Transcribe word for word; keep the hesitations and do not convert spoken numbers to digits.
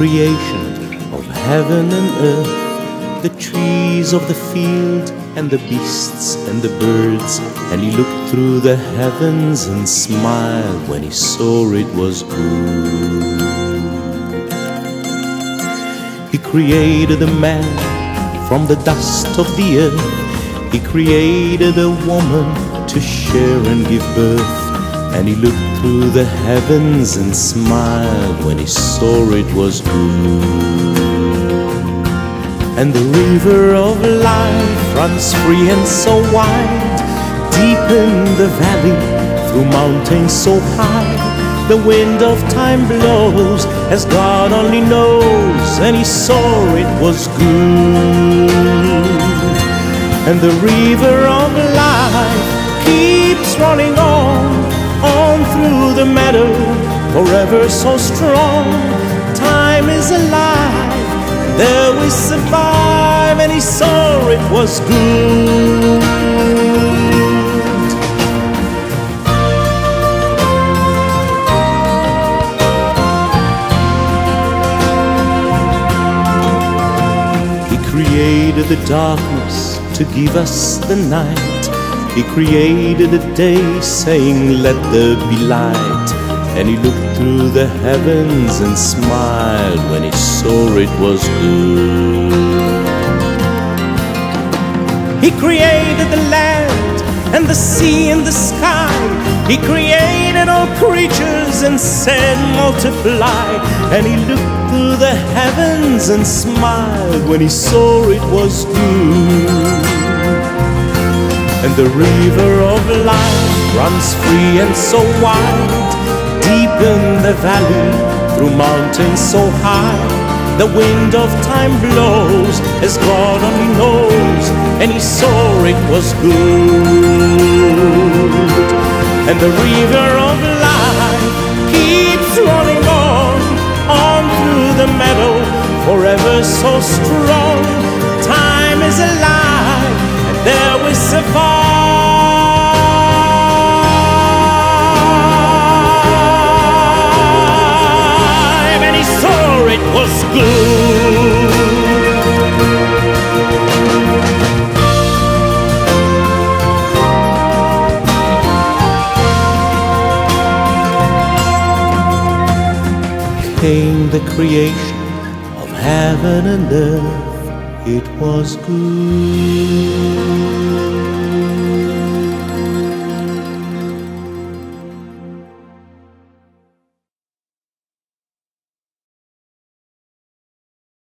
creation of heaven and earth, the trees of the field and the beasts and the birds. And he looked through the heavens and smiled when he saw it was good. He created a man from the dust of the earth. He created a woman to share and give birth. And he looked through the heavens and smiled when he saw it was good. And the river of life runs free and so wide, deep in the valley, through mountains so high. The wind of time blows as God only knows, and he saw it was good. And the river of life keeps running on, on through the meadow, forever so strong. Time is alive, there we survive, and he saw it was good. He created the darkness to give us the night. He created a day saying, let there be light. And he looked through the heavens and smiled when he saw it was good. He created the land and the sea and the sky. He created all creatures and said, multiply. And he looked through the heavens and smiled when he saw it was good. And the river of life runs free and so wide, deep in the valley, through mountains so high. The wind of time blows as God only knows, and he saw it was good. And the river of life keeps running on, on through the meadow, forever so strong. Time is alive, and there we survive. It was good. Came the creation of heaven and earth. It was good.